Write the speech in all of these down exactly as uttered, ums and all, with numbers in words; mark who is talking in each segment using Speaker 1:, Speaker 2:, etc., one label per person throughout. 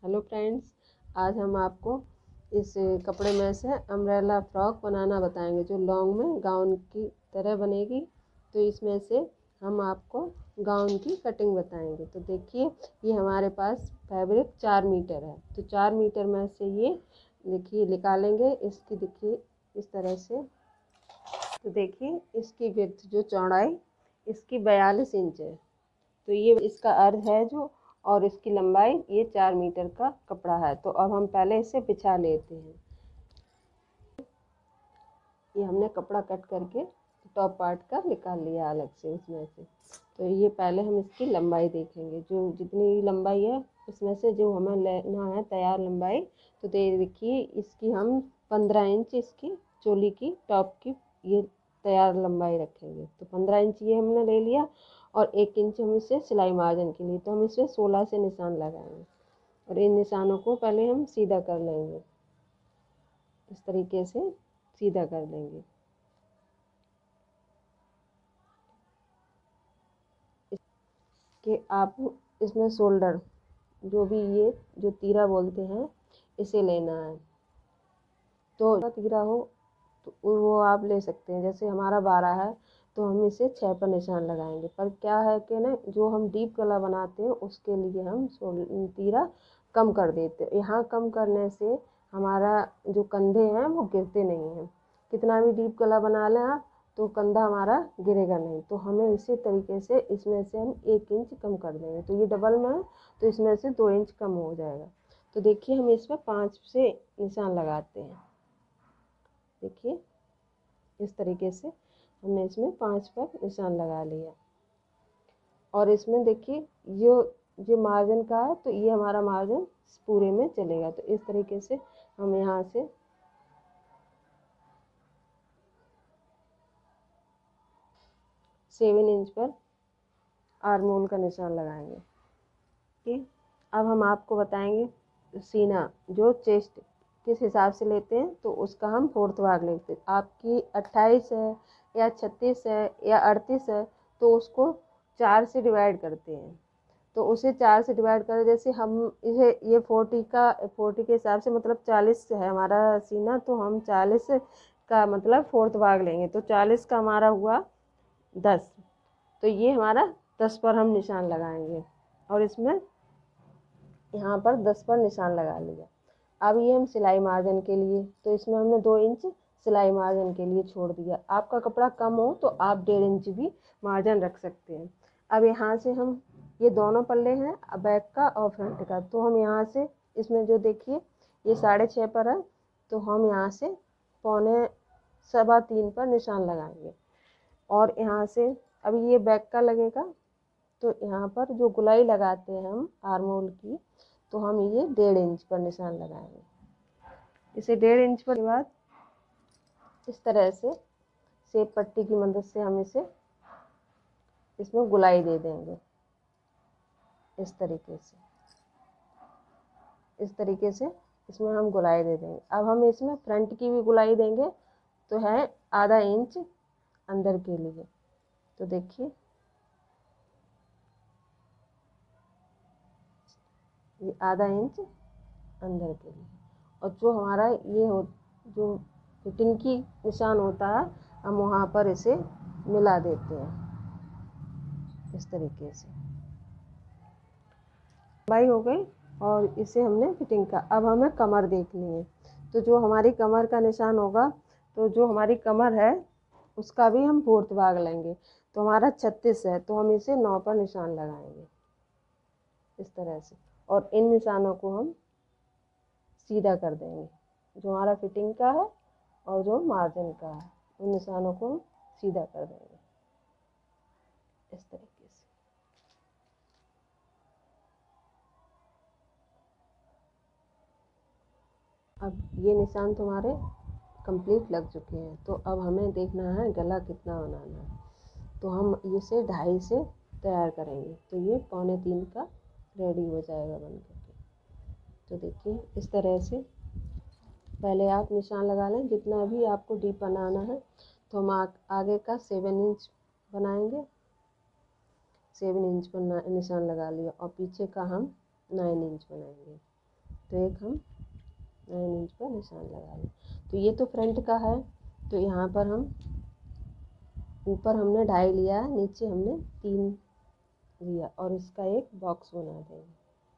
Speaker 1: Hello friends, आज हम आपको इस कपड़े में से अम्ब्रेला फ्रॉक बनाना बताएंगे जो लॉन्ग में गाउन की तरह बनेगी। तो इसमें से हम आपको गाउन की कटिंग बताएंगे। तो देखिए, ये हमारे पास फैब्रिक चार मीटर है। तो चार मीटर में से ये देखिए निकालेंगे। इसकी देखिए इस तरह से। तो देखिए, इसकी विड्थ जो चौड़ाई इसकी बयालीस इंच है। तो ये इसका अर्थ है जो, और इसकी लंबाई ये चार मीटर का कपड़ा है। तो अब हम पहले इसे बिछा लेते हैं। ये हमने कपड़ा कट करके टॉप पार्ट का निकाल लिया अलग से उसमें से। तो ये पहले हम इसकी लंबाई देखेंगे, जो जितनी लंबाई है उसमें से जो हमें लेना है तैयार लंबाई। तो देखिए, इसकी हम पंद्रह इंच इसकी चोली की टॉप की ये तैयार लंबाई रखेंगे। तो पंद्रह इंच ये हमने ले लिया, और एक इंच हम इसे सिलाई मार्जिन के लिए, तो हम इसमें सोलह से निशान लगाएंगे। और इन निशानों को पहले हम सीधा कर लेंगे। इस तरीके से सीधा कर देंगे। कि आप इसमें शोल्डर जो भी ये जो तीरा बोलते हैं इसे लेना है। तो तीरा हो तो वो आप ले सकते हैं। जैसे हमारा बारह है तो हम इसे छः पर निशान लगाएंगे। पर क्या है कि ना, जो हम डीप गला बनाते हैं उसके लिए हम तीरा कम कर देते हैं। यहाँ कम करने से हमारा जो कंधे हैं वो गिरते नहीं हैं। कितना भी डीप गला बना लें आप तो कंधा हमारा गिरेगा नहीं। तो हमें इसी तरीके से इसमें से हम एक इंच कम कर देंगे। तो ये डबल में है तो इसमें से दो इंच कम हो जाएगा। तो देखिए, हम इसमें पाँच से निशान लगाते हैं। देखिए, इस तरीके से हमने इसमें पाँच पर निशान लगा लिया। और इसमें देखिए, ये जो मार्जिन का है तो ये हमारा मार्जिन पूरे में चलेगा। तो इस तरीके से हम यहाँ से सेवन इंच पर आर्म होल का निशान लगाएंगे। ठीक, अब हम आपको बताएंगे सीना जो चेस्ट किस हिसाब से लेते हैं। तो उसका हम फोर्थ भाग लेते हैं। आपकी अट्ठाईस है या छत्तीस है या अड़तीस है तो उसको चार से डिवाइड करते हैं। तो उसे चार से डिवाइड करें। जैसे हम इसे ये फोर्टी का फोर्टी के हिसाब से मतलब चालीस है हमारा सीना, तो हम चालीस का मतलब फोर्थ भाग लेंगे। तो चालीस का हमारा हुआ दस। तो ये हमारा दस पर हम निशान लगाएंगे। और इसमें यहाँ पर दस पर निशान लगा लिया। अब ये हम सिलाई मार्जिन के लिए, तो इसमें हमने दो इंच सिलाई मार्जिन के लिए छोड़ दिया। आपका कपड़ा कम हो तो आप डेढ़ इंच भी मार्जिन रख सकते हैं। अब यहाँ से हम ये दोनों पल्ले हैं बैक का और फ्रंट का। तो हम यहाँ से इसमें जो देखिए ये साढ़े छः पर है, तो हम यहाँ से पौने सवा तीन पर निशान लगाएंगे। और यहाँ से अभी ये बैक का लगेगा, तो यहाँ पर जो गुलाई लगाते हैं हम आर्म होल की, तो हम ये डेढ़ इंच पर निशान लगाएंगे। इसे डेढ़ इंच पर बाद इस तरह से सेब पट्टी की मदद से हम इसे इसमें गुलाई दे देंगे। इस तरीके से इस तरीके से इसमें हम गुलाई दे देंगे। अब हम इसमें फ्रंट की भी गुलाई देंगे, तो है आधा इंच अंदर के लिए। तो देखिए, ये आधा इंच अंदर के लिए। और जो हमारा ये हो जो फिटिंग की निशान होता है हम वहाँ पर इसे मिला देते हैं। इस तरीके से लंबाई हो गई और इसे हमने फिटिंग का। अब हमें कमर देखनी है। तो जो हमारी कमर का निशान होगा, तो जो हमारी कमर है उसका भी हम फोर्थ भाग लेंगे। तो हमारा छत्तीस है तो हम इसे नौ पर निशान लगाएंगे इस तरह से। और इन निशानों को हम सीधा कर देंगे, जो हमारा फिटिंग का है और जो मार्जिन का है उन निशानों को हम सीधा कर देंगे इस तरीके से। अब ये निशान तुम्हारे कंप्लीट लग चुके हैं। तो अब हमें देखना है गला कितना बनाना है। तो हम इसे ढाई से तैयार करेंगे। तो ये पौने तीन का रेडी हो जाएगा बन करके। तो देखिए, इस तरह से पहले आप निशान लगा लें जितना भी आपको डीप बनाना है। तो हम आगे का सेवन इंच बनाएंगे। सेवन इंच पर निशान लगा लिया और पीछे का हम नाइन इंच बनाएंगे। तो एक हम नाइन इंच पर निशान लगा लें। तो ये तो फ्रंट का है, तो यहाँ पर हम ऊपर हमने ढाई लिया है, नीचे हमने तीन लिया और इसका एक बॉक्स बना देंगे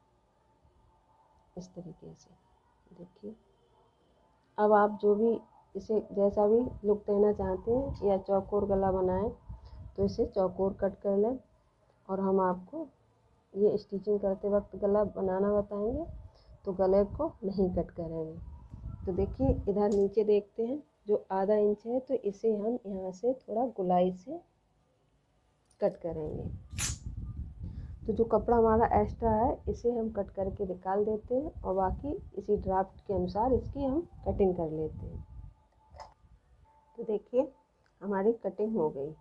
Speaker 1: इस तरीके से। देखिए अब आप जो भी इसे जैसा भी लुक देना चाहते हैं या चौकोर गला बनाएं तो इसे चौकोर कट कर लें। और हम आपको ये स्टिचिंग करते वक्त गला बनाना बताएंगे, तो गले को नहीं कट करेंगे। तो देखिए इधर नीचे देखते हैं जो आधा इंच है, तो इसे हम यहाँ से थोड़ा गुलाई से कट करेंगे। तो जो कपड़ा हमारा एक्स्ट्रा है इसे हम कट करके निकाल देते हैं और बाकी इसी ड्राफ्ट के अनुसार इसकी हम कटिंग कर लेते हैं। तो देखिए हमारी कटिंग हो गई,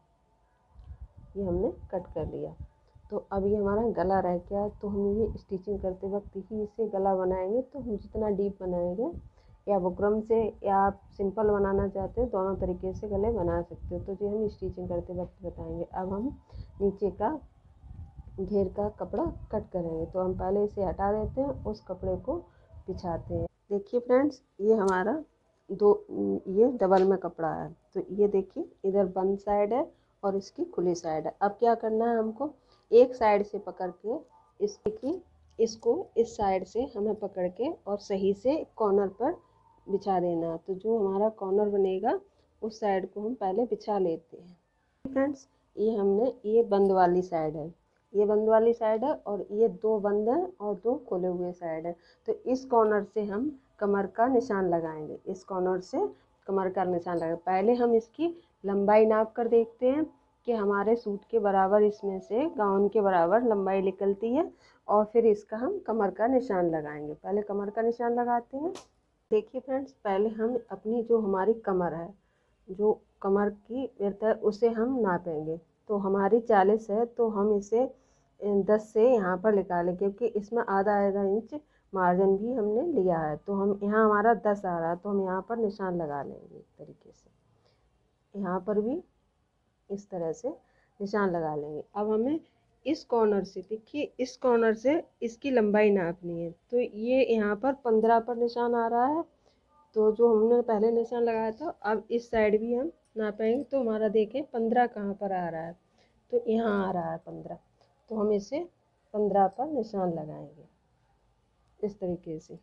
Speaker 1: ये हमने कट कर लिया। तो अब ये हमारा गला रह गया, तो हम ये स्टिचिंग करते वक्त ही इसे गला बनाएंगे। तो हम जितना डीप बनाएंगे या बुकरम से या आप सिंपल बनाना चाहते हो, दोनों तरीके से गले बना सकते हो। तो ये हम स्टिचिंग करते वक्त बताएंगे। अब हम नीचे का घेर का कपड़ा कट करेंगे, तो हम पहले इसे हटा देते हैं, उस कपड़े को बिछाते हैं। देखिए फ्रेंड्स ये हमारा दो ये डबल में कपड़ा है। तो ये देखिए इधर बंद साइड है और इसकी खुली साइड है। अब क्या करना है, हमको एक साइड से पकड़ के इसकी इसको इस साइड से हमें पकड़ के और सही से कॉर्नर पर बिछा देना है। तो जो हमारा कॉर्नर बनेगा उस साइड को हम पहले बिछा लेते हैं। फ्रेंड्स ये हमने ये बंद वाली साइड है, ये बंद वाली साइड है और ये दो बंद है और दो खोले हुए साइड है। तो इस कॉर्नर से हम कमर का निशान लगाएंगे, इस कॉर्नर से कमर का निशान लगाएंगे। पहले हम इसकी लंबाई नाप कर देखते हैं कि हमारे सूट के बराबर इसमें से गाउन के बराबर लंबाई निकलती है और फिर इसका हम कमर का निशान लगाएंगे। पहले कमर का निशान लगाते हैं। देखिए फ्रेंड्स पहले हम अपनी जो हमारी कमर है, जो कमर की विड्थ है उसे हम नापेंगे। तो हमारी चालीस है, तो हम इसे दस से यहाँ पर निकालें, क्योंकि इसमें आधा आधा इंच मार्जिन भी हमने लिया है। तो हम यहाँ हमारा दस आ रहा है, तो हम यहाँ पर निशान लगा लेंगे इस तरीके से। यहाँ पर भी इस तरह से निशान लगा लेंगे। अब हमें इस कॉर्नर से, देखिए इस कॉर्नर से इसकी लंबाई नापनी है। तो ये यहाँ पर पंद्रह पर निशान आ रहा है, तो जो हमने पहले निशान लगाया था अब इस साइड भी हम नापेंगे। तो हमारा देखें पंद्रह कहाँ पर आ रहा है, तो यहाँ आ रहा है पंद्रह। तो हम इसे पंद्रह पर निशान लगाएंगे इस तरीके से।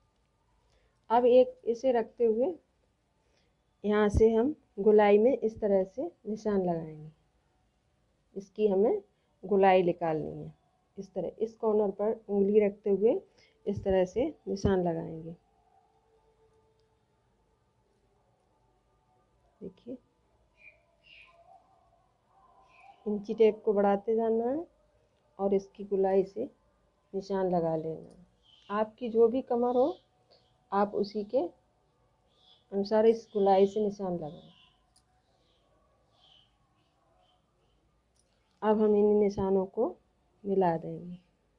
Speaker 1: अब एक इसे रखते हुए यहाँ से हम गुलाई में इस तरह से निशान लगाएंगे। इसकी हमें गुलाई निकालनी है। इस तरह इस कॉर्नर पर उंगली रखते हुए इस तरह से निशान लगाएंगे। देखिए इंची टेप को बढ़ाते जाना है और इसकी गुलाई से निशान लगा लेना है। आपकी जो भी कमर हो आप उसी के अनुसार इस गुलाई से निशान लगाएं। अब हम इन निशानों को मिला देंगे।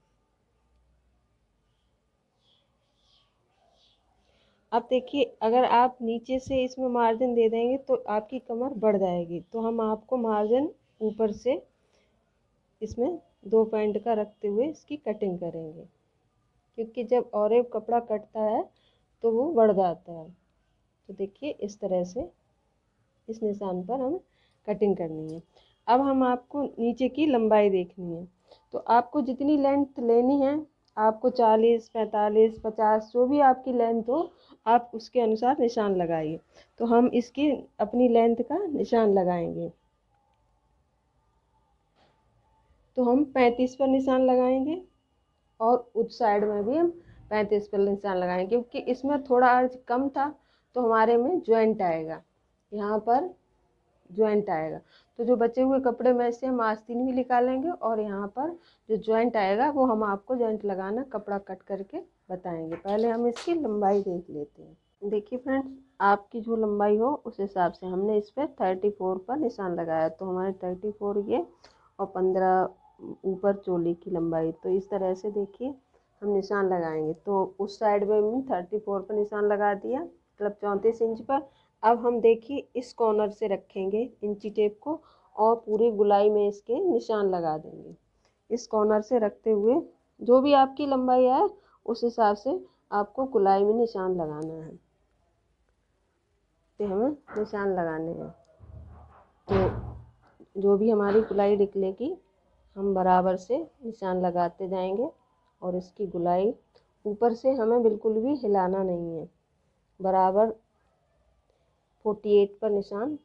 Speaker 1: अब देखिए अगर आप नीचे से इसमें मार्जिन दे देंगे तो आपकी कमर बढ़ जाएगी। तो हम आपको मार्जिन ऊपर से इसमें दो पॉइंट का रखते हुए इसकी कटिंग करेंगे, क्योंकि जब और एक कपड़ा कटता है तो वो बढ़ जाता है। तो देखिए इस तरह से इस निशान पर हमें कटिंग करनी है। अब हम आपको नीचे की लंबाई देखनी है। तो आपको जितनी लेंथ लेनी है, आपको चालीस पैंतालीस पचास जो भी आपकी लेंथ हो आप उसके अनुसार निशान लगाइए। तो हम इसकी अपनी लेंथ का निशान लगाएंगे। तो हम पैंतीस पर निशान लगाएंगे और उस साइड में भी हम पैंतीस पर निशान लगाएंगे, क्योंकि इसमें थोड़ा अर्ज कम था तो हमारे में ज्वाइंट आएगा, यहाँ पर ज्वाइंट आएगा। तो जो बचे हुए कपड़े में से हम आस्तीन भी निकालेंगे और यहाँ पर जो ज्वाइंट आएगा वो हम आपको ज्वाइंट लगाना कपड़ा कट करके बताएंगे। पहले हम इसकी लंबाई देख लेते हैं। देखिए फ्रेंड्स आपकी जो लंबाई हो उस हिसाब से हमने इस पर थर्टी फोर पर निशान लगाया। तो हमारे थर्टी फोर ये और पंद्रह ऊपर चोली की लंबाई। तो इस तरह से देखिए हम निशान लगाएंगे। तो उस साइड में हमने थर्टी फोर पर निशान लगा दिया, मतलब चौंतीस इंच पर। अब हम देखिए इस कॉर्नर से रखेंगे इंची टेप को और पूरी गुलाई में इसके निशान लगा देंगे। इस कॉर्नर से रखते हुए जो भी आपकी लंबाई है उस हिसाब से आपको गुलाई में निशान लगाना है, तो हमें निशान लगाने हैं। तो जो भी हमारी गुलाई निकलेगी हम बराबर से निशान लगाते जाएंगे, और इसकी गुलाई ऊपर से हमें बिल्कुल भी हिलाना नहीं है। बराबर अड़तालीस पर निशान,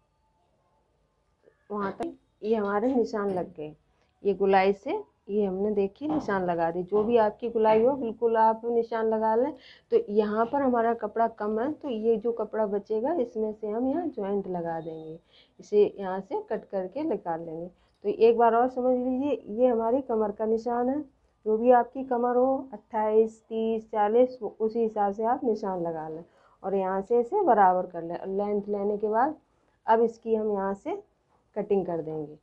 Speaker 1: वहाँ तक ये हमारे निशान लग गए। ये गुलाई से ये हमने देखिए निशान लगा दी। जो भी आपकी गुलाई हो बिल्कुल आप निशान लगा लें। तो यहाँ पर हमारा कपड़ा कम है, तो ये जो कपड़ा बचेगा इसमें से हम यहाँ जॉइंट लगा देंगे, इसे यहाँ से कट करके निकाल लेंगे। तो एक बार और समझ लीजिए, ये हमारी कमर का निशान है। जो भी आपकी कमर हो अट्ठाईस, तीस, चालीस, उसी हिसाब से आप निशान लगा लें और यहाँ से इसे बराबर कर लें। लेंथ लेने के बाद अब इसकी हम यहाँ से कटिंग कर देंगे।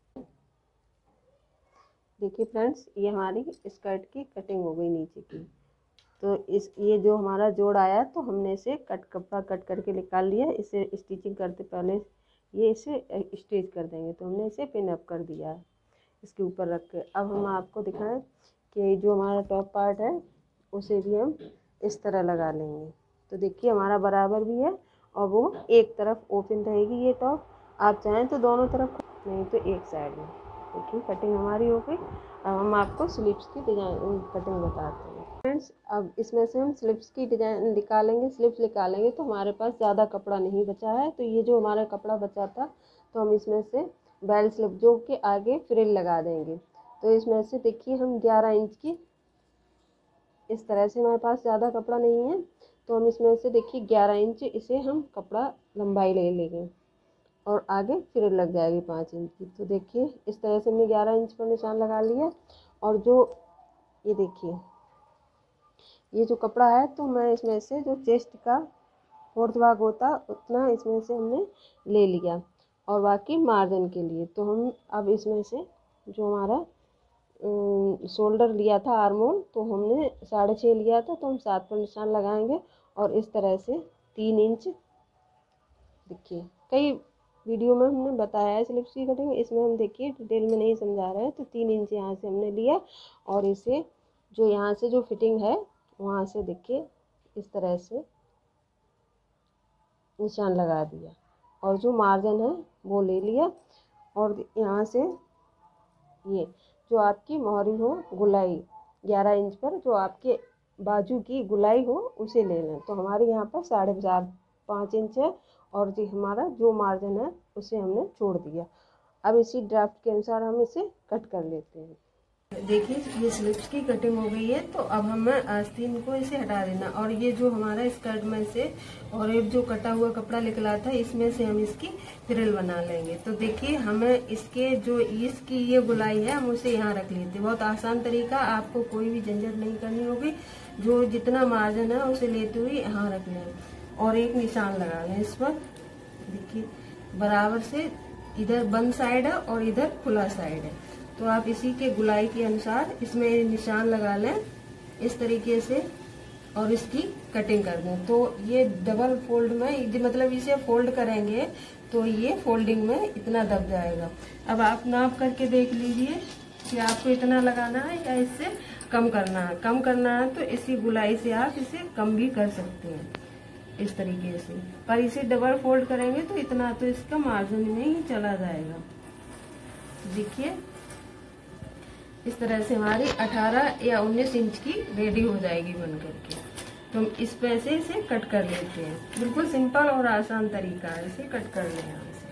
Speaker 1: देखिए फ्रेंड्स, ये हमारी स्कर्ट की कटिंग हो गई नीचे की। तो इस ये जो हमारा जोड़ आया तो हमने इसे कट कपड़ा कट करके निकाल लिया। इसे स्टिचिंग करते पहले ये इसे स्टिच कर देंगे। तो हमने इसे पिन अप कर दिया है इसके ऊपर रख के। अब हम आपको दिखाएं कि जो हमारा टॉप पार्ट है उसे भी हम इस तरह लगा लेंगे। तो देखिए हमारा बराबर भी है और वो एक तरफ ओपन रहेगी ये टॉप। आप चाहें तो दोनों तरफ, नहीं तो एक साइड में। देखिए कटिंग हमारी हो गई। अब हम आपको स्लीव्स की डिजाइन कटिंग बताते हैं फ्रेंड्स। अब इसमें से हम स्लीव्स की डिजाइन निकालेंगे। स्लीव्स निकालेंगे तो हमारे पास ज़्यादा कपड़ा नहीं बचा है। तो ये जो हमारा कपड़ा बचा था तो हम इसमें से बेल स्लीव जो के आगे फ्रिल लगा देंगे। तो इसमें से देखिए हम ग्यारह इंच की, इस तरह से हमारे पास ज़्यादा कपड़ा नहीं है तो हम इसमें से देखिए ग्यारह इंच इसे हम कपड़ा लंबाई ले लेंगे और आगे फिर लग जाएगी पाँच इंच की। तो देखिए इस तरह से हमने ग्यारह इंच पर निशान लगा लिया। और जो ये देखिए ये जो कपड़ा है तो मैं इसमें से जो चेस्ट का फोर्थ भाग होता उतना इसमें से हमने ले लिया और बाकी मार्जिन के लिए। तो हम अब इसमें से जो हमारा शोल्डर लिया था आर्मोल, तो हमने साढ़े छः लिया था तो हम सात पर निशान लगाएंगे और इस तरह से तीन इंच। देखिए कई वीडियो में हमने बताया है स्लीव्स की कटिंग, इसमें हम देखिए डिटेल में नहीं समझा रहे हैं। तो तीन इंच यहाँ से हमने लिया और इसे जो यहाँ से जो फिटिंग है वहाँ से देखिए इस तरह से निशान लगा दिया और जो मार्जिन है वो ले लिया। और यहाँ से ये जो आपकी मोहरी हो गुलाई ग्यारह इंच पर जो आपके बाजू की गुलाई हो उसे ले लें। तो हमारे यहाँ पर साढ़े चार पाँच इंच है और जी हमारा जो मार्जिन है उसे हमने छोड़ दिया। अब इसी ड्राफ्ट के अनुसार हम इसे कट कर लेते हैं। देखिए ये स्लीव्स की कटिंग हो गई है। तो अब हमें आस्तीन को इसे हटा देना और ये जो हमारा स्कर्ट में से और एक जो कटा हुआ कपड़ा निकला था इसमें से हम इसकी फ्रिल बना लेंगे। तो देखिए हमें इसके जो इसकी ये गुलाई है हम उसे यहाँ रख लेते हैं। बहुत आसान तरीका, आपको कोई भी झंझट नहीं करनी होगी। जो जितना मार्जिन है उसे लेते हुए यहाँ रख लें और एक निशान लगा लें इस पर। देखिए बराबर से इधर बंद साइड है और इधर खुला साइड है। तो आप इसी के गुलाई के अनुसार इसमें निशान लगा लें इस तरीके से और इसकी कटिंग कर दें। तो ये डबल फोल्ड में मतलब इसे फोल्ड करेंगे तो ये फोल्डिंग में इतना दब जाएगा। अब आप नाप करके देख लीजिए कि आपको इतना लगाना है या इससे कम करना है। कम करना है तो इसी गुलाई से आप इसे कम भी कर सकते हैं इस तरीके से, पर इसे डबल फोल्ड करेंगे तो इतना तो इसका मार्जिन में ही चला जाएगा। देखिए इस तरह से हमारी अठारह या उन्नीस इंच की रेडी हो जाएगी बन करके। तो हम इस पे से इसे कट कर लेते हैं। बिल्कुल सिंपल और आसान तरीका है, इसे कट कर लें यहाँ से।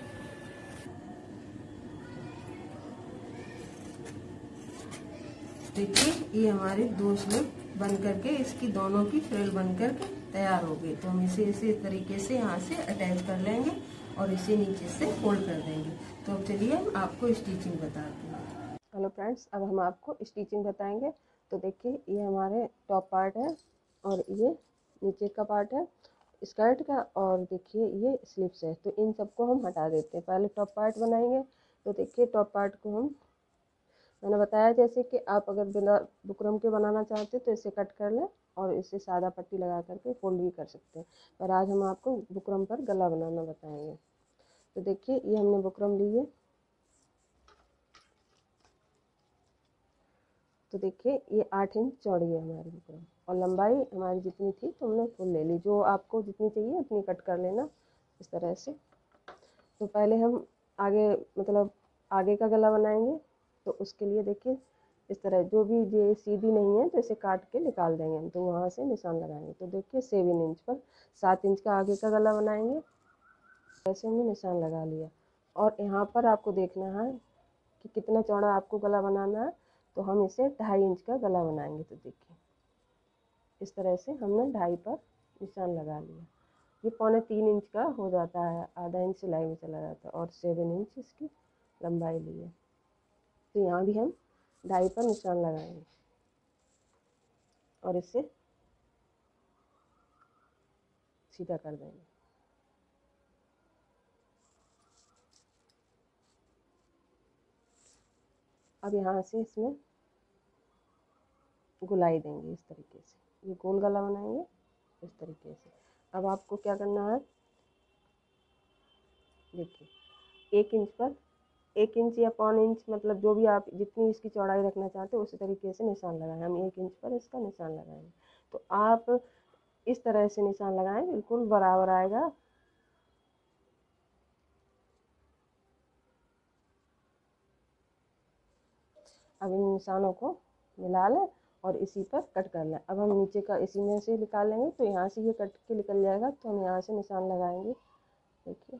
Speaker 1: देखिए ये हमारे दो स्लीव बन करके इसकी दोनों की फ्रिल बन करके तैयार हो गई। तो हम इसे इसी तरीके से यहाँ से अटैच कर लेंगे और इसे नीचे से फोल्ड कर देंगे। तो अब चलिए हम आपको स्टिचिंग बताते हैं। हेलो फ्रेंड्स, अब हम आपको स्टिचिंग बताएंगे। तो देखिए ये हमारे टॉप पार्ट है और ये नीचे का पार्ट है स्कर्ट का और देखिए ये स्लीव्स है। तो इन सबको हम हटा देते हैं। पहले टॉप पार्ट बनाएंगे। तो देखिए टॉप पार्ट को हम मैंने बताया जैसे कि आप अगर बिना बुकरम के बनाना चाहते तो इसे कट कर लें और इसे सादा पट्टी लगा करके फोल्ड भी कर सकते हैं। पर आज हम आपको बुकरम पर गला बनाना बताएंगे। तो देखिए ये हमने बुकरम ली है। तो देखिए ये आठ इंच चौड़ी है हमारी बुकरम, और लंबाई हमारी जितनी थी तो हमने फुल ले ली। जो आपको जितनी चाहिए उतनी कट कर लेना इस तरह से। तो पहले हम आगे मतलब आगे का गला बनाएंगे, तो उसके लिए देखिए इस तरह जो भी ये सीधी नहीं है तो इसे काट के निकाल देंगे हम, तो वहाँ से निशान लगाएंगे। तो देखिए सेवन इंच पर सात इंच का आगे का गला बनाएंगे, ऐसे हमने निशान लगा लिया। और यहाँ पर आपको देखना है कि कितना चौड़ा आपको गला बनाना है, तो हम इसे ढाई इंच का गला बनाएंगे। तो देखिए इस तरह से हमने ढाई पर निशान लगा लिया। ये पौने तीन इंच का हो जाता है, आधा इंच सिलाई में चला जाता है, और सेवन इंच इसकी लंबाई ली है। तो यहाँ भी हम ढाई पर निशान लगाएंगे और इसे सीधा कर देंगे। अब यहाँ से इसमें गुलाई देंगे इस तरीके से, ये गोल गला बनाएंगे इस तरीके से। अब आपको क्या करना है, देखिए एक इंच पर एक इंच या पौन इंच, मतलब जो भी आप जितनी इसकी चौड़ाई रखना चाहते हो उसी तरीके से निशान लगाएं। हम एक इंच पर इसका निशान लगाएंगे। तो आप इस तरह से निशान लगाएं, बिल्कुल बराबर आएगा। अब इन निशानों को मिला लें और इसी पर कट कर लें। अब हम नीचे का इसी में से निकालेंगे, तो यहाँ से ये कट के निकल जाएगा, तो हम यहाँ से निशान लगाएंगे। देखिए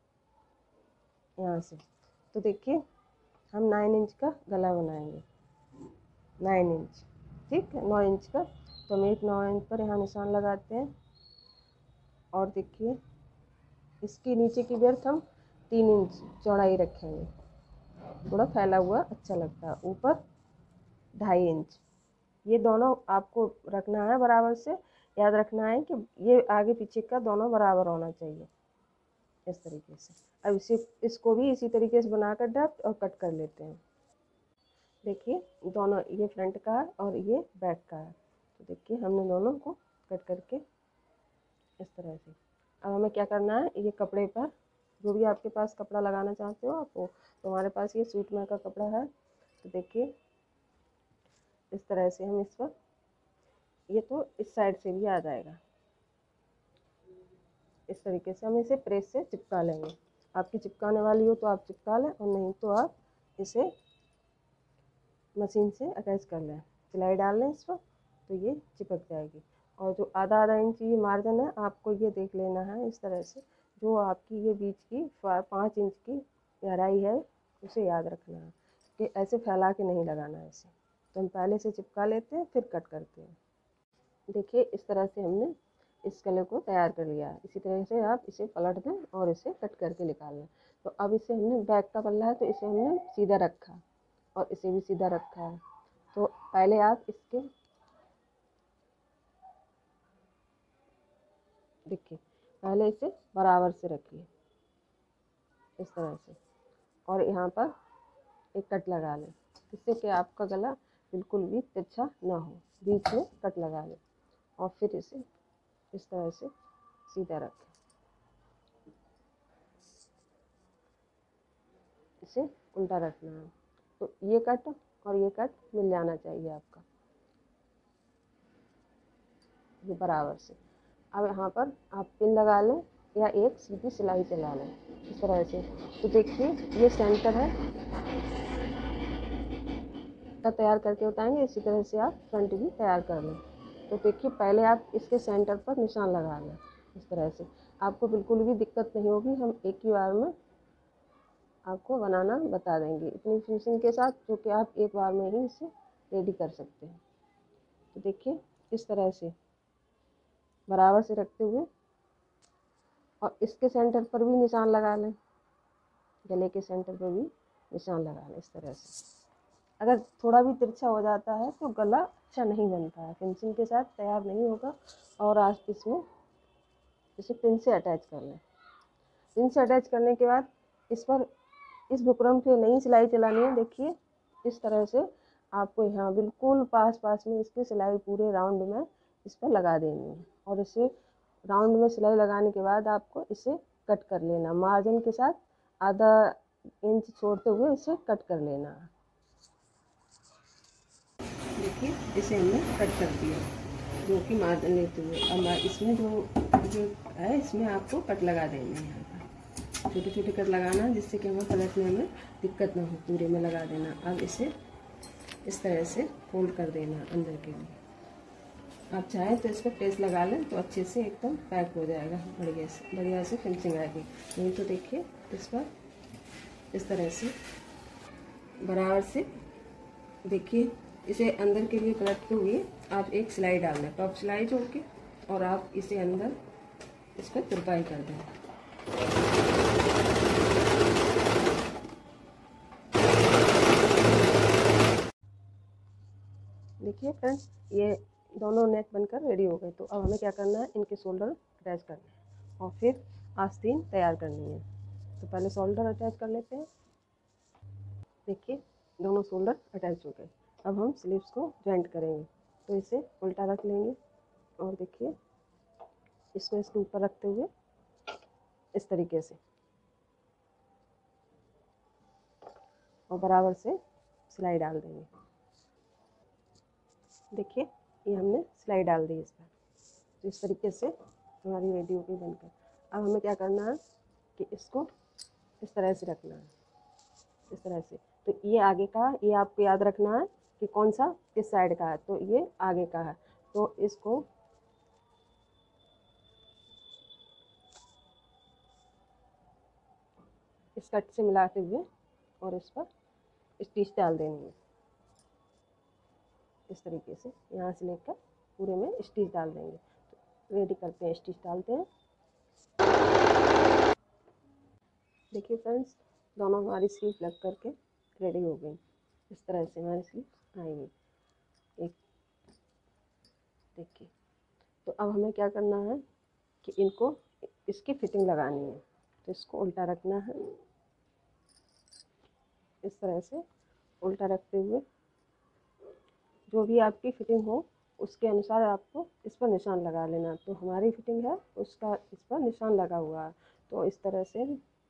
Speaker 1: यहाँ से, तो देखिए हम नाइन इंच का गला बनाएंगे, नाइन इंच, ठीक है, नौ इंच का। तो हम एक नौ इंच पर यहाँ निशान लगाते हैं, और देखिए इसकी नीचे की बेर्थ हम तीन इंच चौड़ाई रखेंगे, थोड़ा फैला हुआ अच्छा लगता है। ऊपर ढाई इंच, ये दोनों आपको रखना है बराबर से। याद रखना है कि ये आगे पीछे का दोनों बराबर होना चाहिए इस तरीके से। अब इसे इसको भी इसी तरीके से बनाकर ड्राफ्ट और कट कर लेते हैं। देखिए दोनों, ये फ्रंट का है और ये बैक का है। तो देखिए हमने दोनों को कट करके इस तरह से। अब हमें क्या करना है, ये कपड़े पर जो भी आपके पास कपड़ा लगाना चाहते हो आपको, तो हमारे पास ये सूट में का कपड़ा है। तो देखिए इस तरह से हम इस पर, ये तो इस साइड से भी आ जाएगा, इस तरीके से हम इसे प्रेस से चिपका लेंगे। आपकी चिपकाने वाली हो तो आप चिपका लें, और नहीं तो आप इसे मशीन से अटैच कर लें, सिलाई डाल लें इस पर, तो ये चिपक जाएगी। और जो आधा आधा इंच ये मार्जिन है आपको ये देख लेना है इस तरह से, जो आपकी ये बीच की पाँच इंच की गहराई है उसे याद रखना है कि ऐसे फैला के नहीं लगाना है इसे। तो हम पहले से चिपका लेते हैं फिर कट करते हैं। देखिए इस तरह से हमने इस गले को तैयार कर लिया है। इसी तरह से आप इसे पलट दें और इसे कट करके निकाल लें। तो अब इसे हमने बैक का पल्ला है तो इसे हमने सीधा रखा और इसे भी सीधा रखा है। तो पहले आप इसके, देखिए पहले इसे बराबर से रखिए इस तरह से, और यहाँ पर एक कट लगा लें, जिससे कि आपका गला बिल्कुल भी तिरछा ना हो। बीच में कट लगा लें और फिर इसे इस तरह से सीधा रखें, इसे उल्टा रखना है। तो ये कट और ये कट मिल जाना चाहिए आपका, ये बराबर से। अब यहाँ पर आप पिन लगा लें या एक सीधी सिलाई चला लें इस तरह से। तो देखिए ये सेंटर है का तैयार करके बताएंगे, इसी तरह से आप फ्रंट भी तैयार कर लें। तो देखिए पहले आप इसके सेंटर पर निशान लगा लें इस तरह से, आपको बिल्कुल भी दिक्कत नहीं होगी। हम एक ही बार में आपको बनाना बता देंगे इतनी फिनिशिंग के साथ, जो कि आप एक बार में ही इसे रेडी कर सकते हैं। तो देखिए इस तरह से बराबर से रखते हुए, और इसके सेंटर पर भी निशान लगा लें, गले के सेंटर पर भी निशान लगा लें इस तरह से। अगर थोड़ा भी तिरछा हो जाता है तो गला अच्छा नहीं बनता है, फिनिशिंग के साथ तैयार नहीं होगा। और आज इसमें इसे पिन से अटैच कर लें। पिन से अटैच करने के बाद इस पर इस बुकरम पे नई सिलाई चलानी है। देखिए इस तरह से आपको यहाँ बिल्कुल पास पास में इसकी सिलाई पूरे राउंड में इस पर लगा देनी है, और इसे राउंड में सिलाई लगाने के बाद आपको इसे कट कर लेना, मार्जिन के साथ आधा इंच छोड़ते हुए इसे कट कर लेना है। देखिए इसे हमने कट कर दिया, जो कि मार्जिन लेते हुए। अब इसमें जो जो है इसमें आपको कट लगा देना है, यहाँ पर छोटे छोटे कट लगाना, जिससे कि हमें पलटने में दिक्कत ना हो, पूरे में लगा देना। अब इसे इस तरह से फोल्ड कर देना अंदर के लिए। आप चाहें तो इसको प्रेस लगा लें तो अच्छे से एकदम पैक हो जाएगा, बढ़िया से बढ़िया से फिनिशिंग आएगी। नहीं तो देखिए इस पर इस तरह से बराबर से देखिए इसे अंदर के लिए पलटते हुए आप एक सिलाई डाल दें, टॉप सिलाई जोड़ के, और आप इसे अंदर इसको तुरपाई कर दें। देखिए फ्रेंड्स, ये दोनों नेक बनकर रेडी हो गए। तो अब हमें क्या करना है, इनके शोल्डर अटैच करने हैं और फिर आस्तीन तैयार करनी है। तो पहले शोल्डर अटैच कर लेते हैं। देखिए दोनों शोल्डर अटैच हो गए। अब हम स्लीव्स को जॉइंट करेंगे। तो इसे उल्टा रख लेंगे और देखिए इसको इसके ऊपर रखते हुए इस तरीके से और बराबर से सिलाई डाल देंगे। देखिए ये हमने सिलाई डाल दी इस पर। तो इस तरीके से हमारी रेडी हो गई बनकर। अब हमें क्या करना है कि इसको इस तरह से रखना है, इस तरह से। तो ये आगे का, ये आपको याद रखना है कि कौन सा किस साइड का है। तो ये आगे का है, तो इसको इस कट से मिलाते हुए और इस पर स्टिच डाल देनी है। इस तरीके से यहाँ से लेकर पूरे में स्टिच डाल देंगे। तो रेडी करते हैं, स्टिच डालते हैं। देखिए फ्रेंड्स, दोनों हमारी स्लीव लग करके रेडी हो गई। इस तरह से हमारी स्लीव आएंगी एक। देखिए तो अब हमें क्या करना है कि इनको इसकी फिटिंग लगानी है। तो इसको उल्टा रखना है, इस तरह से उल्टा रखते हुए जो भी आपकी फिटिंग हो उसके अनुसार आपको इस पर निशान लगा लेना। तो हमारी फिटिंग है उसका इस पर निशान लगा हुआ है। तो इस तरह से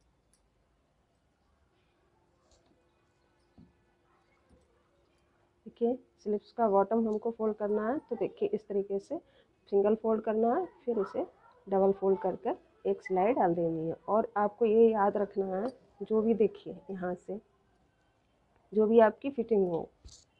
Speaker 1: देखिए स्लीव्स का बॉटम हमको फोल्ड करना है। तो देखिए इस तरीके से सिंगल फोल्ड करना है, फिर इसे डबल फोल्ड कर कर एक सिलाई डाल देनी है। और आपको ये याद रखना है, जो भी देखिए यहाँ से जो भी आपकी फिटिंग हो,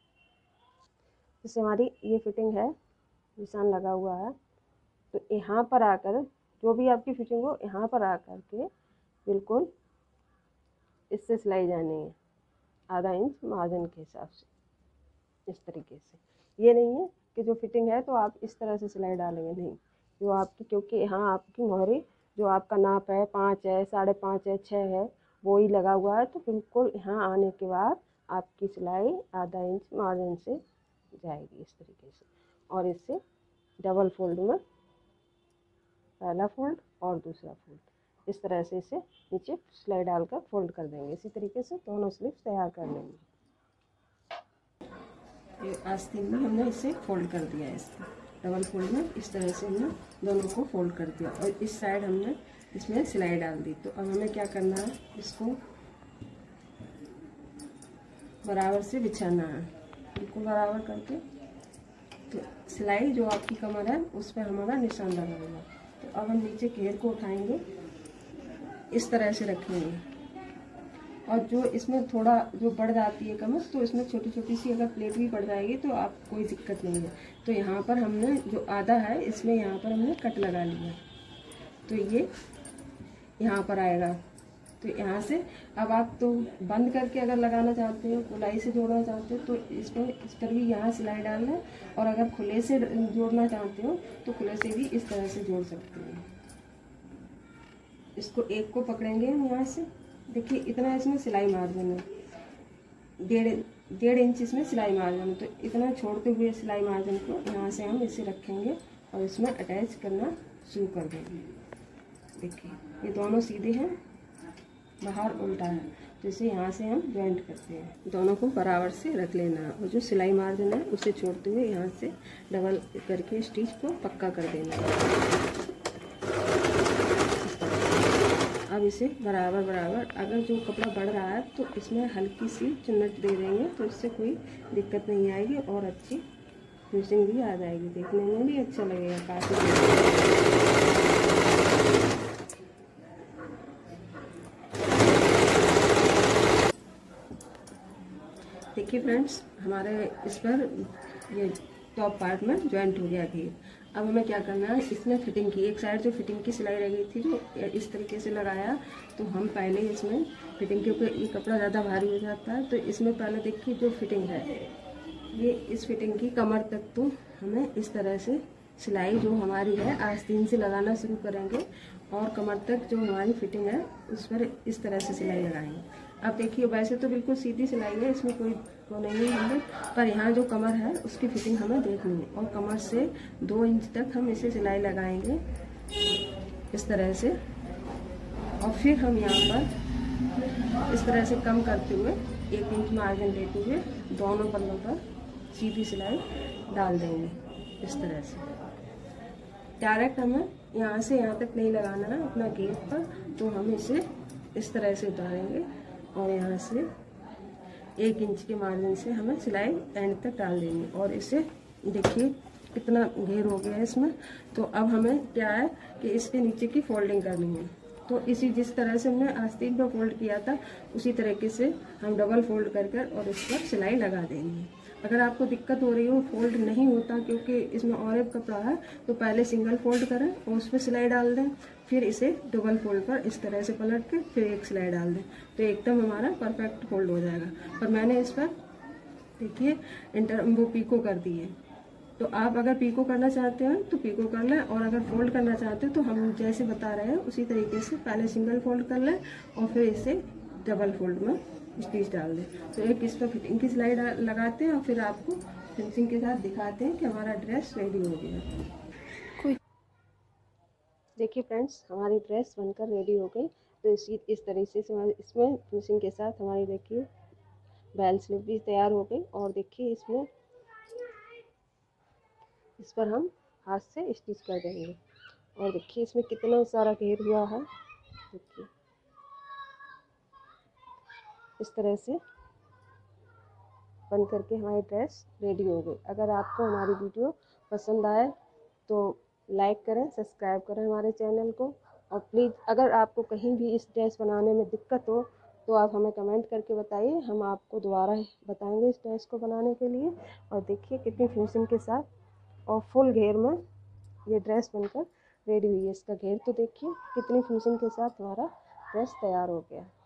Speaker 1: जैसे हमारी ये फिटिंग है, निशान लगा हुआ है, तो यहाँ पर आकर जो भी आपकी फिटिंग हो यहाँ पर आकर के बिल्कुल इससे सिलाई जानी है, आधा इंच मार्जिन के हिसाब से। इस तरीके से, ये नहीं है कि जो फिटिंग है तो आप इस तरह से सिलाई डालेंगे, नहीं। जो आपकी, क्योंकि यहाँ आपकी मोहरी जो आपका नाप है पाँच है, साढ़े पाँच है, छः है, वो ही लगा हुआ है। तो बिल्कुल यहाँ आने के बाद आपकी सिलाई आधा इंच मार्जिन से जाएगी इस तरीके से। और इससे डबल फोल्ड में पहला फोल्ड और दूसरा फोल्ड, इस तरह से इसे नीचे सिलाई डालकर फोल्ड कर देंगे। इसी तरीके से दोनों स्लीव्स तैयार कर लेंगे। ये आस्तीन में हमने इसे फोल्ड कर दिया है, इसको डबल फोल्ड में इस तरह से हमने दोनों को फोल्ड कर दिया और इस साइड हमने इसमें सिलाई डाल दी। तो अब हमें क्या करना है, इसको बराबर से बिछाना है, बिल्कुल बराबर करके। तो सिलाई जो आपकी कमर है उस पर हमारा निशान लगा हुआ। तो अब हम नीचे घेर को उठाएंगे, इस तरह से रखेंगे। और जो इसमें थोड़ा जो बढ़ जाती है कमर, तो इसमें छोटी छोटी सी अगर प्लेट भी पड़ जाएगी तो आप कोई दिक्कत नहीं है। तो यहाँ पर हमने जो आधा है इसमें यहाँ पर हमने कट लगा लिया। तो ये यहाँ पर आएगा। तो यहाँ से अब आप तो बंद करके अगर लगाना चाहते हो, गोलाई से जोड़ना चाहते हो, तो इसमें इस पर भी यहाँ सिलाई डालना है। और अगर खुले से जोड़ना चाहते हो तो खुले से भी इस तरह से जोड़ सकते हो। इसको एक को पकड़ेंगे हम यहाँ से। देखिए इतना इसमें सिलाई मार्जिन है, डेढ़ डेढ़ इंच इसमें सिलाई मार्जिन है। तो इतना छोड़ते हुए सिलाई मार्जिन को यहाँ से हम इसे रखेंगे और इसमें अटैच करना शुरू कर देंगे। देखिए ये दोनों सीधे हैं, बाहर उल्टा है। तो इसे यहाँ से हम जॉइंट करते हैं। दोनों को बराबर से रख लेना है और जो सिलाई मार्जिन है उसे छोड़ते हुए यहाँ से डबल करके स्टिच को पक्का कर देना है। अब इसे बराबर बराबर, अगर जो कपड़ा बढ़ रहा है तो इसमें हल्की सी चुन्नट दे देंगे तो इससे कोई दिक्कत नहीं आएगी और अच्छी फिनिशिंग भी आ जाएगी, देखने में भी अच्छा लगेगा काफ़ी। देखिए फ्रेंड्स, हमारे इस पर ये टॉप पार्ट में जॉइंट हो गया घेर। अब हमें क्या करना है, इसमें फिटिंग की एक साइड जो फिटिंग की सिलाई रह गई थी, जो इस तरीके से लगाया, तो हम पहले इसमें फिटिंग के ऊपर ये कपड़ा ज़्यादा भारी हो जाता है, तो इसमें पहले देखिए जो फिटिंग है, ये इस फिटिंग की कमर तक तो हमें इस तरह से सिलाई जो हमारी है आस्तीन से लगाना शुरू करेंगे और कमर तक जो हमारी फिटिंग है उस पर इस तरह से सिलाई लगाएंगे। अब देखिए वैसे तो बिल्कुल सीधी सिलाई है, इसमें कोई वो नहीं है, पर यहाँ जो कमर है उसकी फिटिंग हमें देखनी है और कमर से दो इंच तक हम इसे सिलाई लगाएंगे इस तरह से। और फिर हम यहाँ पर इस तरह से कम करते हुए एक इंच मार्जिन लेते हुए दोनों पल्लों पर सीधी सिलाई डाल देंगे इस तरह से। डायरेक्ट हमें यहाँ से यहाँ तक नहीं लगाना है अपना घेर पर, तो हम इसे इस तरह से उतारेंगे और यहाँ से एक इंच के मार्जिन से हमें सिलाई एंड तक डाल देंगे। और इसे देखिए कितना घेर हो गया है इसमें। तो अब हमें क्या है कि इसके नीचे की फोल्डिंग करनी है, तो इसी जिस तरह से हमने आस्तीन पर फोल्ड किया था उसी तरीके से हम डबल फोल्ड कर कर और इस पर सिलाई लगा देंगे। अगर आपको दिक्कत हो रही हो, फोल्ड नहीं होता क्योंकि इसमें और एक कपड़ा है, तो पहले सिंगल फोल्ड करें और उस पर सिलाई डाल दें, फिर इसे डबल फोल्ड पर इस तरह से पलट के फिर एक सिलाई डाल दें, तो एकदम हमारा परफेक्ट फोल्ड हो जाएगा। पर मैंने इस पर देखिए इंटर वो पीको कर दी है, तो आप अगर पीको करना चाहते हैं तो पीको कर लें, और अगर फोल्ड करना चाहते हैं तो हम जैसे बता रहे हैं उसी तरीके से पहले सिंगल फोल्ड कर लें और फिर इसे डबल फोल्ड में स्टिच डाल दें। तो एक इस पर फिटिंग की सिलाई लगाते हैं और फिर आपको फिनिशिंग के साथ दिखाते हैं कि हमारा ड्रेस रेडी हो गया। देखिए फ्रेंड्स, हमारी ड्रेस बनकर रेडी हो गई। तो इसी इस तरीके से इसमें फिनिशिंग के साथ हमारी देखिए बेल स्लीव भी तैयार हो गई। और देखिए इसमें इस पर हम हाथ से स्टिच कर देंगे। और देखिए इसमें कितना सारा घेर हुआ है, देखिए इस तरह से बन करके हमारी ड्रेस रेडी हो गई। अगर आपको हमारी वीडियो पसंद आए तो लाइक करें, सब्सक्राइब करें हमारे चैनल को। और प्लीज़ अगर आपको कहीं भी इस ड्रेस बनाने में दिक्कत हो तो आप हमें कमेंट करके बताइए, हम आपको दोबारा बताएंगे इस ड्रेस को बनाने के लिए। और देखिए कितनी फिनिशिंग के साथ और फुल घेर में ये ड्रेस बनकर रेडी हुई है। इसका घेर तो देखिए कितनी फिनिशिंग के साथ हमारा ड्रेस तैयार हो गया।